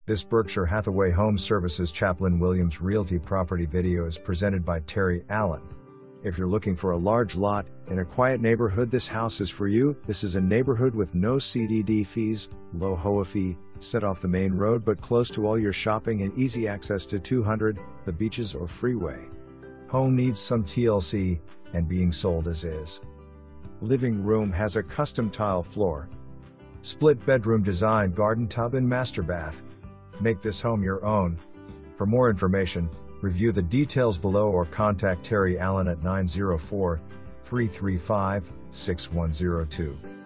This Berkshire Hathaway Home Services Chaplain Williams Realty property video is presented by Terry Allen. If you're looking for a large lot in a quiet neighborhood, this house is for you. This is a neighborhood with no CDD fees, low HOA fee, set off the main road but close to all your shopping and easy access to 200, the beaches or freeway. Home needs some TLC, and being sold as is. Living room has a custom tile floor. Split bedroom design, garden tub and master bath. Make this home your own. For more information, review the details below or contact Terry Allen at 904-335-6102.